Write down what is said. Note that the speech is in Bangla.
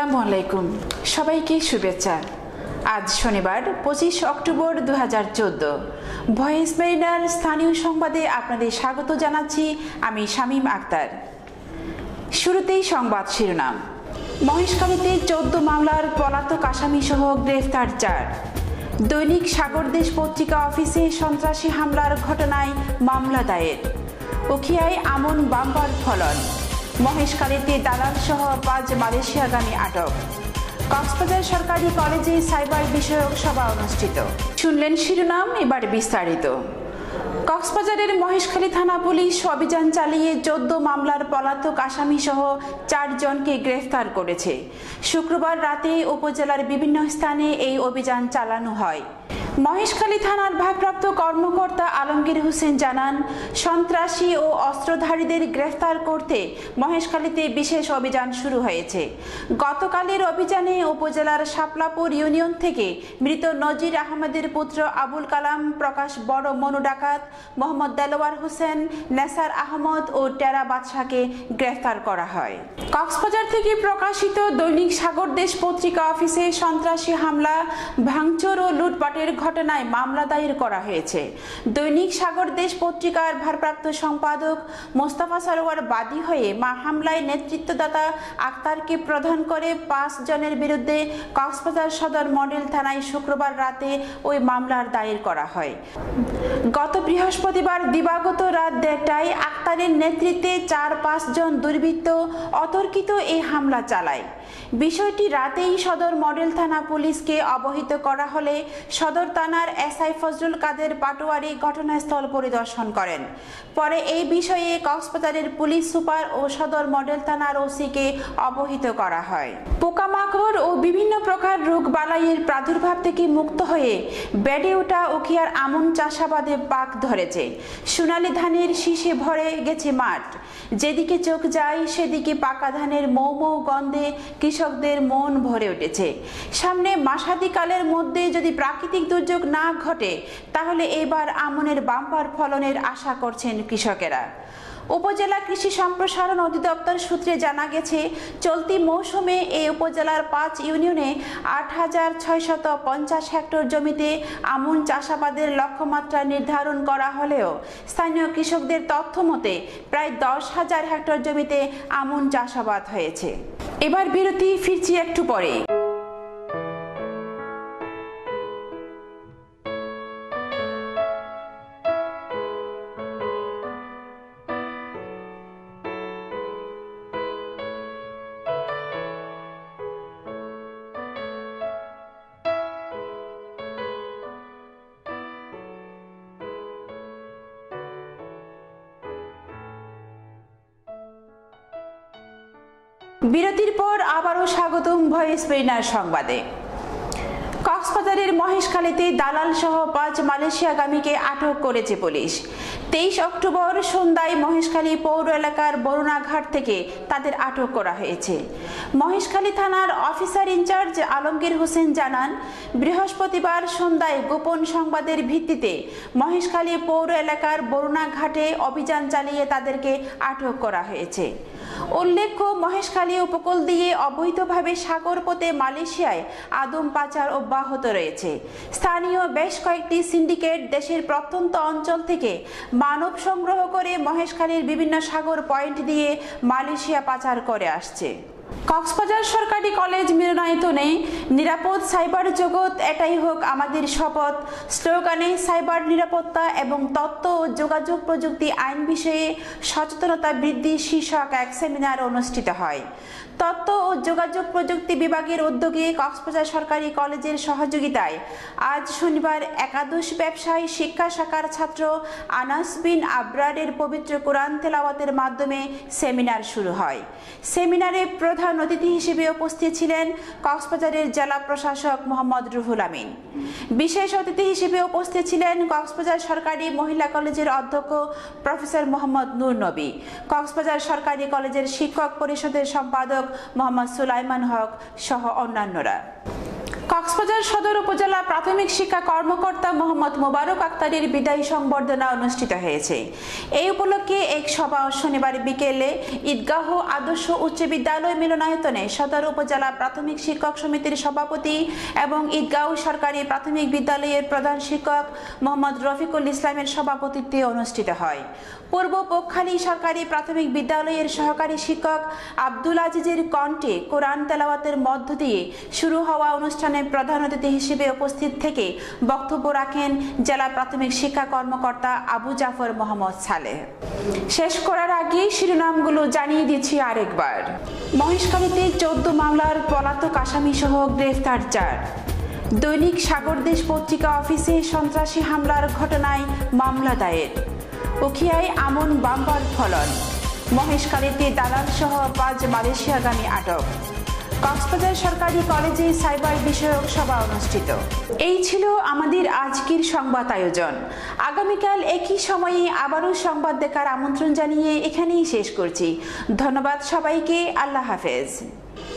আসসালামু আলাইকুম, সবাইকে শুভেচ্ছা। আজ শনিবার 25 অক্টোবর 2014। ভয়েস মেরিনার স্থানীয় সংবাদে আপনাদের স্বাগত জানাচ্ছি আমি শামীম আক্তার। শুরুতেই সংবাদ শিরোনাম। মহেশখালীতে 14 মামলার পলাতক আসামি সহ গ্রেফতার 4। দৈনিক সাগরদেশ পত্রিকা অফিসে সন্ত্রাসী হামলার ঘটনায় মামলা দায়ের। উখিয়ায় আমন বাম্পার ফলন। মহেশখালীতে দালাল সহ 5 মালয়েশিয়াগামী আটক। কক্সবাজার সরকারি কলেজে সাইবার বিষয়ক সভা অনুষ্ঠিত। শুনলেন শিরোনাম, এবার বিস্তারিত। কক্সবাজারের মহেশখালী থানা পুলিশ অভিযান চালিয়ে 14 মামলার পলাতক আসামি সহ 4 জনকে গ্রেফতার করেছে। শুক্রবার রাতে উপজেলার বিভিন্ন স্থানে এই অভিযান চালানো হয়। মহেশখালী থানার ভারপ্রাপ্ত কর্মকর্তা আলমগীর হোসেন জানান, সন্ত্রাসী ও অস্ত্রধারীদের গ্রেফতার করতে মহেশখালীতে বিশেষ অভিযান শুরু হয়েছে। গতকালের অভিযানে উপজেলার শাপলাপুর ইউনিয়ন থেকে মৃত নজির আহমেদের পুত্র আবুল কালাম প্রকাশ বড় মনু ডাকাত, মোহাম্মদ দেলোয়ার হোসেন, নেসার আহমদ ও টেরা বাদশাকে গ্রেফতার করা হয়। কক্সবাজার থেকে প্রকাশিত দৈনিক সাগরদেশ পত্রিকা অফিসে সন্ত্রাসী হামলা, ভাঙচুর ও লুটপাটের ঘটনায় মামলা দায়ের করা হয়েছে। দৈনিক সাগরদেশ পত্রিকার ভারপ্রাপ্ত সম্পাদক মোস্তফা সরোয়ার বাদী হয়ে হামলায় নেতৃত্বদাতা আক্তারকে প্রধান করে 5 জনের বিরুদ্ধে কক্সবাজার সদর মডেল থানায় শুক্রবার রাতে ওই মামলার দায়ের করা হয়। গত বৃহস্পতিবার দিবাগত রাত 1টায় আক্তারের নেতৃত্বে 4-5 জন দুর্বৃত্ত অতর্কিত এই হামলা চালায়। বিষয়টি রাতেই সদর মডেল থানা পুলিশকে অবহিত করা হলে সদর থানার এসআই ফজলুল কাদের পাটোয়ারি ঘটনাস্থল পরিদর্শন করেন। পরে এই বিষয়ে কক্সবাজারের পুলিশ সুপার ও সদর মডেল থানার ওসিকে অবহিত করা হয়। পোকামাকড় ও বিভিন্ন প্রকার রোগ বালাইয়ের প্রাদুর্ভাব থেকে মুক্ত হয়ে বেড়ে ওঠা উখিয়ার আমন চাষাবাদে পাক ধরেছে। সোনালী ধানের শীষে ভরে গেছে মাঠ। যেদিকে চোখ যায় সেদিকে পাকা ধানের মৌ মৌ গন্ধে কৃষকদের মন ভরে উঠেছে। সামনে মাসাদিকালের মধ্যে যদি প্রাকৃতিক দুর্যোগ না ঘটে তাহলে এবার আমনের বাম্পার ফলনের আশা করছেন কৃষকেরা। উপজেলা কৃষি সম্প্রসারণ অধিদপ্তর সূত্রে জানা গেছে, চলতি মৌসুমে এই উপজেলার 5 ইউনিয়নে 8,650 হেক্টর জমিতে আমন চাষাবাদের লক্ষ্যমাত্রা নির্ধারণ করা হলেও স্থানীয় কৃষকদের তথ্য মতে প্রায় 10,000 হেক্টর জমিতে আমন চাষাবাদ হয়েছে। এবার বিরতি, ফিরছি একটু পরে। বিরতির পর আবারও স্বাগতম ভয়েস মেরিনার সংবাদে। কক্সবাজারের মহেশখালীতে দালাল সহ 5 মালয়েশিয়াগামীকে আটক করেছে পুলিশ। 23 অক্টোবর সন্ধ্যায় মহেশখালী পৌর এলাকার বরুণাঘাট থেকে তাদের আটক করা হয়েছে। মহেশখালী থানার অফিসার ইনচার্জ আলমগীর হোসেন জানান, বৃহস্পতিবার সন্ধ্যায় গোপন সংবাদের ভিত্তিতে মহেশখালী পৌর এলাকার বরুণাঘাটে অভিযান চালিয়ে তাদেরকে আটক করা হয়েছে। উল্লেখ্য, মহেশখালী উপকূল দিয়ে অবৈধভাবে সাগরপথে মালয়েশিয়ায় আদম পাচার অব্যাহত রয়েছে। স্থানীয় বেশ কয়েকটি সিন্ডিকেট দেশের প্রত্যন্ত অঞ্চল থেকে মানব সংগ্রহ করে মহেশখালীর বিভিন্ন সাগর পয়েন্ট দিয়ে মালয়েশিয়া পাচার করে আসছে। কক্সবাজার সরকারি কলেজ মিলনায়তনে নিরাপদ সাইবার জগৎ, এটাই হোক আমাদের শপথ স্লোগানে সাইবার নিরাপত্তা এবং তথ্য ও যোগাযোগ প্রযুক্তি আইন বিষয়ে সচেতনতা বৃদ্ধি শীর্ষক এক সেমিনার অনুষ্ঠিত হয়। তথ্য ও যোগাযোগ প্রযুক্তি বিভাগের উদ্যোগে কক্সবাজার সরকারি কলেজের সহযোগিতায় আজ শনিবার একাদশ ব্যবসায় শিক্ষা শাখার ছাত্র আনাস বিন আবরারের পবিত্র কোরআন তেলাওয়াতের মাধ্যমে সেমিনার শুরু হয়। সেমিনারে প্রধান অতিথি হিসেবে উপস্থিত ছিলেন কক্সবাজারের জেলা প্রশাসক মোহাম্মদ রুহুল আমিন। বিশেষ অতিথি হিসেবে উপস্থিত ছিলেন কক্সবাজার সরকারি মহিলা কলেজের অধ্যক্ষ প্রফেসর মোহাম্মদ নূর নবী, কক্সবাজার সরকারি কলেজের শিক্ষক পরিষদের সম্পাদক মোহাম্মদ সুলাইমান হক সহ অন্যান্যরা। কক্সবাজার সদর উপজেলা প্রাথমিক শিক্ষা কর্মকর্তা মোহাম্মদ মোবারক আক্তারের বিদায়ী সংবর্ধনা অনুষ্ঠিত হয়েছে। এই উপলক্ষে এক সভা শনিবার বিকেলে ঈদগাহ আদর্শ উচ্চ বিদ্যালয় মিলনায়তনে সদর উপজেলা প্রাথমিক শিক্ষক সমিতির সভাপতি এবং ঈদগাহ সরকারি প্রাথমিক বিদ্যালয়ের প্রধান শিক্ষক মোহাম্মদ রফিকুল ইসলামের সভাপতিত্বে অনুষ্ঠিত হয়। পূর্ব পক্ষালী সরকারি প্রাথমিক বিদ্যালয়ের সহকারী শিক্ষক আব্দুল আজিজের কণ্ঠে কোরআন তেলাওয়াতের মধ্য দিয়ে শুরু হওয়া অনুষ্ঠানে প্রধান অতিথি হিসেবে উপস্থিত থেকে বক্তব্য রাখেন জেলা প্রাথমিক শিক্ষা কর্মকর্তা আবু জাফর মোহাম্মদ সালেহ। শেষ করার আগে শিরোনামগুলো জানিয়ে দিচ্ছি আরেকবার। মহেশখালীতে 14 মামলার পলাতক আসামি সহ গ্রেফতার 4। দৈনিক সাগরদেশ পত্রিকা অফিসে সন্ত্রাসী হামলার ঘটনায় মামলা দায়ের। উখিয়ায় আমন বাম্পার ফলন। মহেশখালীতে দালাল সহ 5 মালয়েশিয়াগামী আটক। কক্সবাজার সরকারি কলেজে সাইবার বিষয়ক সভা অনুষ্ঠিত। এই ছিল আমাদের আজকের সংবাদ আয়োজন। আগামীকাল একই সময়ে আবারও সংবাদ দেখার আমন্ত্রণ জানিয়ে এখানেই শেষ করছি। ধন্যবাদ সবাইকে। আল্লাহ হাফেজ।